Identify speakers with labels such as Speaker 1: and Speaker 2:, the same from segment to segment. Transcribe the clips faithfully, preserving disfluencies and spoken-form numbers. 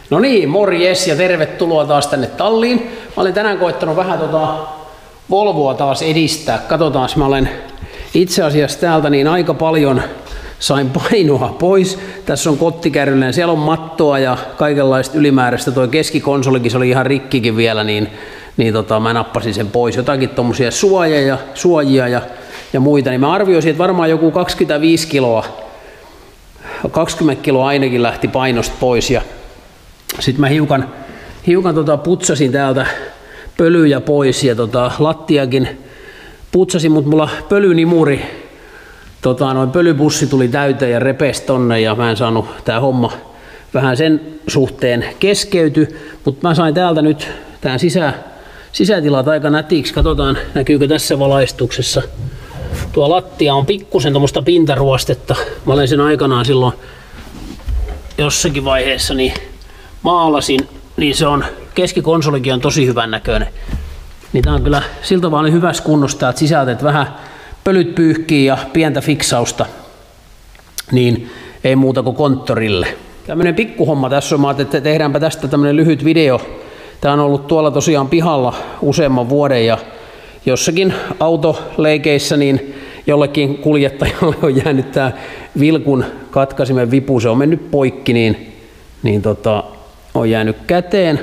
Speaker 1: No niin, morjes ja tervetuloa taas tänne talliin. Mä olen tänään koettanut vähän tota Volvoa taas edistää. Katsotaan, mä olen itse asiassa täältä niin aika paljon sain painoa pois. Tässä on kottikärryllinen, siellä on mattoa ja kaikenlaista ylimääräistä. Toi keskikonsolikin, se oli ihan rikkikin vielä, niin, niin tota, mä nappasin sen pois. Jotakin tommosia suojia ja, suojia ja, ja muita. Niin mä arvioisin, että varmaan joku kaksikymmentäviisi kiloa, kaksikymmentä kiloa ainakin lähti painosta pois. Ja sitten mä hiukan, hiukan tota putsasin täältä pölyjä pois ja tota lattiakin putsasin, mutta mulla pölynimuri, tota noin pölypussi tuli täyteen ja repesi tonne ja mä en saanut tää homma vähän sen suhteen keskeyty, mutta mä sain täältä nyt tää sisä, sisätilat aika nätiksi. Katsotaan näkyykö tässä valaistuksessa. Tuo lattia on pikkusen tuommoista pintaruostetta. Mä olen sen aikanaan silloin jossakin vaiheessa niin maalasin, niin se on, keskikonsolikin on tosi hyvän näköinen. Niin tää on kyllä siltä vaan hyvässä kunnossa täältä sisältä, että vähän pölyt pyyhkii ja pientä fiksausta, niin ei muuta kuin konttorille. Tämmönen pikkuhomma tässä on, että tehdäänpä tästä tämmönen lyhyt video. Tää on ollut tuolla tosiaan pihalla useamman vuoden ja jossakin autoleikeissä niin jollekin kuljettajalle on jäänyt tää vilkun katkaisimen vipu, se on mennyt poikki, niin, niin tota, on jäänyt käteen.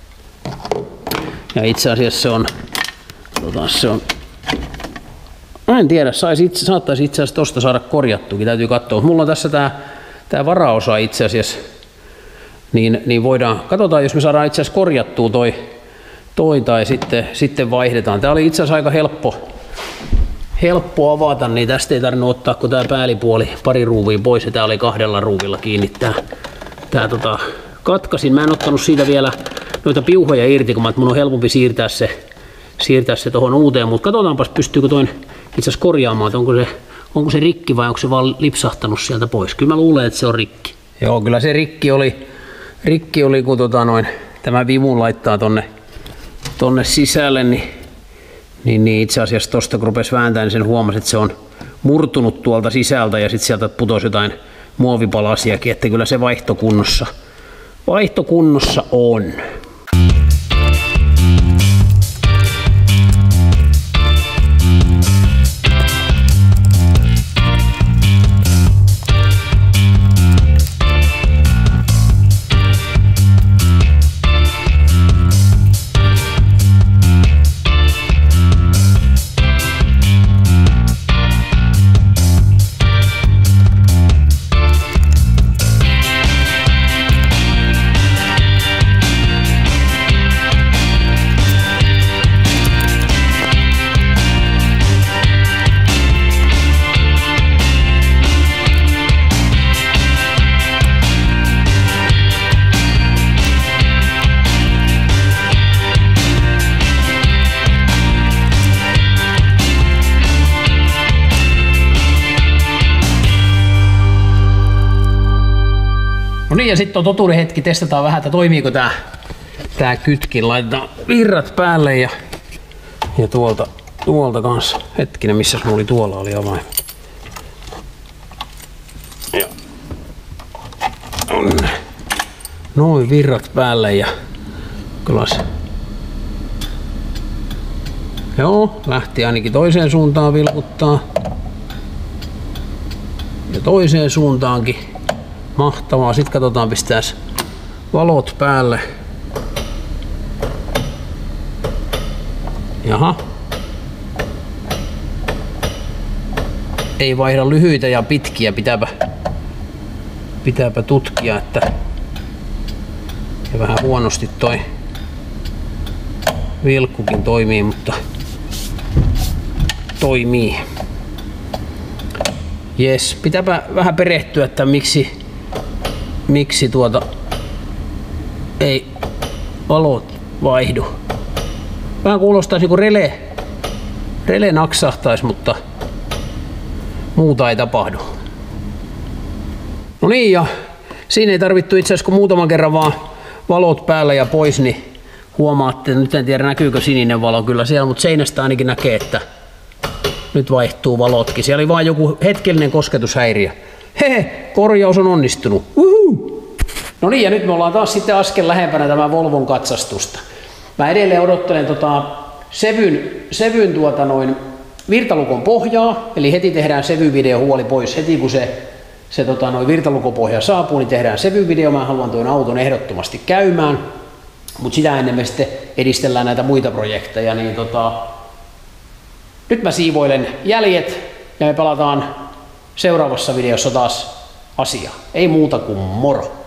Speaker 1: Ja itse asiassa se on, tota, se on, mä en tiedä, sais itse, saattaisi itse asiassa tosta saada korjattuakin, täytyy katsoa. Mulla on tässä tää, tää varaosa itse asiassa, niin, niin voidaan, katsotaan jos me saadaan itse asiassa korjattua toi, toi tai sitten, sitten vaihdetaan. Tää oli itse asiassa aika helppo, helppo avata, niin tästä ei tarvinnut ottaa kun tää päällipuoli pari ruuvia pois ja tää oli kahdella ruuvilla kiinni tää, tää tota, katkaisin. Mä en ottanut siitä vielä noita piuhoja irti, kun mä, mun on helpompi siirtää se, siirtää se tohon uuteen, mutta katsotaanpas pystyykö toin itse asiassa korjaamaan, että onko se, onko se rikki vai onko se vaan lipsahtanut sieltä pois. Kyllä mä luulen, että se on rikki. Joo, kyllä se rikki oli, rikki oli kun tota noin, tämä vivun laittaa tonne, tonne sisälle, niin, niin, niin itse asiassa tosta kun rupesi vääntämään, niin sen huomasi, että se on murtunut tuolta sisältä ja sitten sieltä putosi jotain muovipalasiakin, että kyllä se vaihtokunnossa, vaihtokunnossa on. No niin, ja sitten on totuuden hetki, testataan vähän, että toimiiko tää, tää kytkin. Laitetaan virrat päälle ja, ja tuolta, tuolta kanssa. Hetkinen, missäs mulla oli tuolla oli avain. Ja. On. Noin virrat päälle ja klas. Joo, lähti ainakin toiseen suuntaan vilkuttaa. Ja toiseen suuntaankin. Mahtavaa. Sitten katsotaan, pistääs valot päälle. Jaha. Ei vaihda lyhyitä ja pitkiä. Pitääpä, pitääpä tutkia, että ja vähän huonosti toi vilkkukin toimii, mutta toimii. Jes, pitääpä vähän perehtyä, että miksi miksi tuota ei valot vaihdu. Vähän kuulostaisi kuin rele, rele naksahtaisi, mutta muuta ei tapahdu. No niin, ja siinä ei tarvittu itse asiassa kun muutaman kerran vaan valot päällä ja pois, niin huomaatte, nyt en tiedä näkyykö sininen valo kyllä siellä, mutta seinästä ainakin näkee, että nyt vaihtuu valotkin. Siellä oli vain joku hetkellinen kosketushäiriö. Hehe, korjaus on onnistunut. Uhu. No niin, ja nyt me ollaan taas sitten askel lähempänä tämän Volvon katsastusta. Mä edelleen odottelen tota Sevyn, Sevyn tuota noin virtalukon pohjaa, eli heti tehdään Sevy-video huoli pois. Heti kun se, se tota noin virtalukopohja saapuu, niin tehdään Sevy-video. Mä haluan tuon auton ehdottomasti käymään, mutta sitä ennen me sitten edistellään näitä muita projekteja. Niin tota, nyt mä siivoilen jäljet ja me palataan seuraavassa videossa taas asiaan. Ei muuta kuin moro!